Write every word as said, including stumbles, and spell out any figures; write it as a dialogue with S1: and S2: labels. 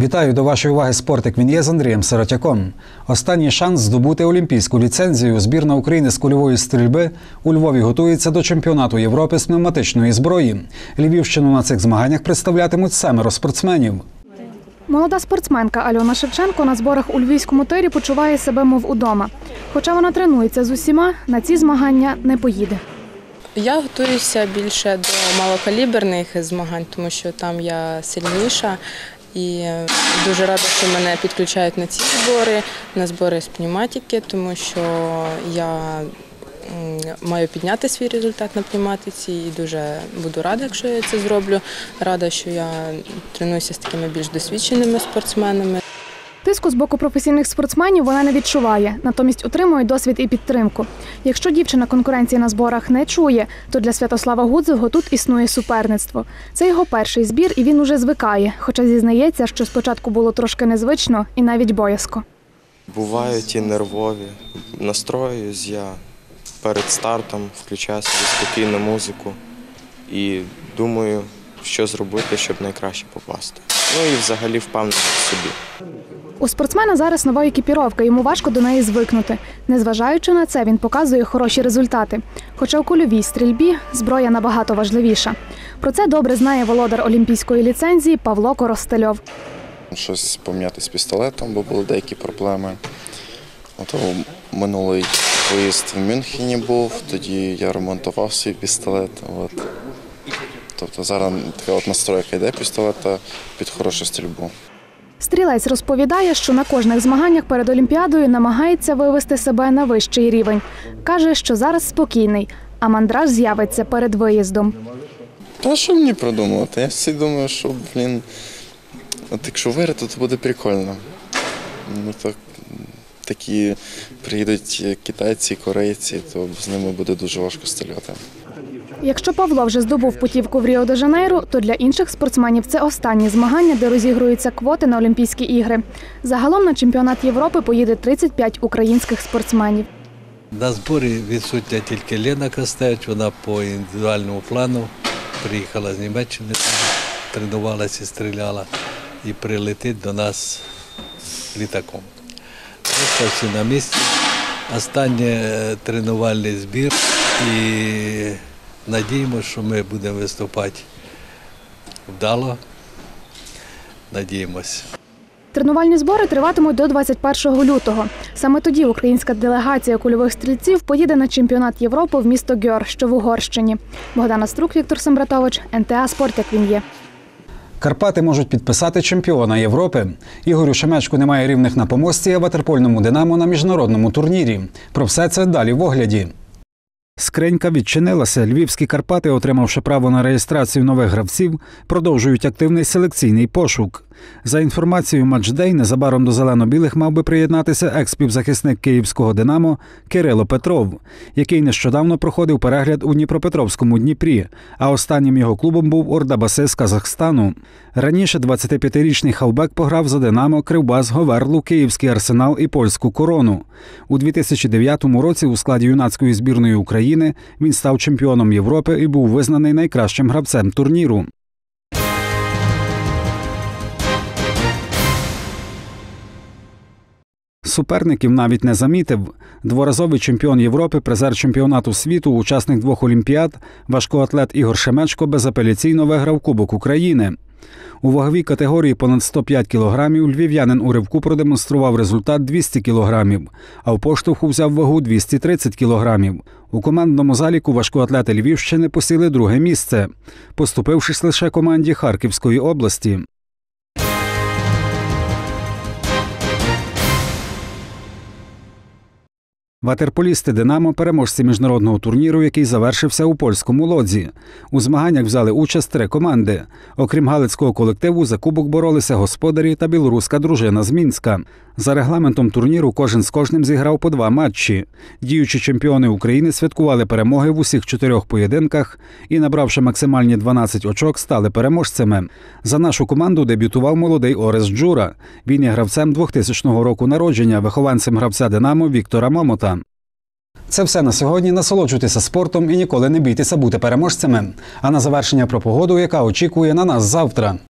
S1: Вітаю, до вашої уваги «Спортик він є» з Андрієм Сиротяком. Останній шанс здобути олімпійську ліцензію. Збірна України з кульової стрільби у Львові готується до чемпіонату Європи з пневматичної зброї. Львівщину на цих змаганнях представлятимуть семеро спортсменів.
S2: Молода спортсменка Альона Шевченко на зборах у львівському тирі почуває себе мов удома. Хоча вона тренується з усіма, на ці змагання не поїде.
S3: Я готуюся більше до малокаліберних змагань, тому що там я сильніша. І дуже рада, що мене підключають на ці збори, на збори з пневматики, тому що я маю підняти свій результат на пневматиці і дуже буду рада, якщо я це зроблю. Рада, що я тренуюся з такими більш досвідченими спортсменами.
S2: Тиску з боку професійних спортсменів вона не відчуває, натомість отримує досвід і підтримку. Якщо дівчина конкуренції на зборах не чує, то для Святослава Гудзого тут існує суперництво. Це його перший збір і він уже звикає, хоча зізнається, що спочатку було трошки незвично і навіть боязко.
S4: Бувають і нервові. Настроююсь я перед стартом, включаю собі спокійну музику і думаю, що зробити, щоб найкраще попасти. Ну і взагалі впевнений в собі.
S2: У спортсмена зараз нова екіпіровка, йому важко до неї звикнути. Незважаючи на це, він показує хороші результати. Хоча у кульовій стрільбі зброя набагато важливіша. Про це добре знає володар олімпійської ліцензії Павло Коростельов.
S5: Щось поміняти з пістолетом, бо були деякі проблеми. От минулий виїзд в Мюнхені був, тоді я ремонтував свій пістолет. От. Тобто зараз така от настройка йде пістолета під хорошу стрільбу.
S2: Стрілець розповідає, що на кожних змаганнях перед Олімпіадою намагається вивести себе на вищий рівень. Каже, що зараз спокійний, а мандраж з'явиться перед виїздом.
S5: Та що мені придумувати? Я всі думаю, що, блін, от якщо виграти, то буде прикольно. Ну, так, такі приїдуть китайці, корейці, то з ними буде дуже важко стріляти.
S2: Якщо Павло вже здобув путівку в Ріо-де-Жанейро, то для інших спортсменів це останні змагання, де розігруються квоти на Олімпійські ігри. Загалом на чемпіонат Європи поїде тридцять п'ять українських спортсменів.
S6: На зборі відсутня тільки Лена Костець, вона по індивідуальному плану приїхала з Німеччини, тренувалася і стріляла і прилетить до нас літаком. Просто всі на місці. Останній тренувальний збір і надіємося, що ми будемо виступати вдало. Надіємося.
S2: Тренувальні збори триватимуть до двадцять першого лютого. Саме тоді українська делегація кульових стрільців поїде на чемпіонат Європи в місто Гьор, що в Угорщині. Богдана Струк, Віктор Сембратович, ен те а «Спорт, як він є».
S1: Карпати можуть підписати чемпіона Європи. Ігорю Шемечку немає рівних на помості, а ватерпольному «Динамо» на міжнародному турнірі. Про все це далі в огляді. Скринька відчинилася. Львівські Карпати, отримавши право на реєстрацію нових гравців, продовжують активний селекційний пошук. За інформацією «Матчдей», незабаром до зелено-білих мав би приєднатися екс-півзахисник київського «Динамо» Кирило Петров, який нещодавно проходив перегляд у Дніпропетровському Дніпрі, а останнім його клубом був Ордабаси з Казахстану. Раніше двадцятип'ятирічний хавбек пограв за «Динамо», Кривбас, Говерлу, Київський Арсенал і Польську Корону. У дві тисячі дев'ятому році у складі юнацької збірної України він став чемпіоном Європи і був визнаний найкращим гравцем турніру. Суперників навіть не замітив. Дворазовий чемпіон Європи, призер чемпіонату світу, учасник двох олімпіад, важкоатлет Ігор Шемечко безапеляційно виграв Кубок України. У ваговій категорії понад сто п'ять кілограмів львів'янин у ривку продемонстрував результат двісті кілограмів, а в поштовху взяв вагу двісті тридцять кілограмів. У командному заліку важкоатлети Львівщини посіли друге місце, поступившись лише команді Харківської області. Ватерполісти «Динамо» – переможці міжнародного турніру, який завершився у польському Лодзі. У змаганнях взяли участь три команди. Окрім галицького колективу, за кубок боролися господарі та білоруська дружина з Мінська. За регламентом турніру кожен з кожним зіграв по два матчі. Діючі чемпіони України святкували перемоги в усіх чотирьох поєдинках і, набравши максимальні дванадцять очок, стали переможцями. За нашу команду дебютував молодий Орест Джура. Він є гравцем двохтисячного року народження, вихованцем гравця «Динамо» Віктора Момота. Це все на сьогодні. Насолоджуйтеся спортом і ніколи не бійтеся бути переможцями. А на завершення про погоду, яка очікує на нас завтра.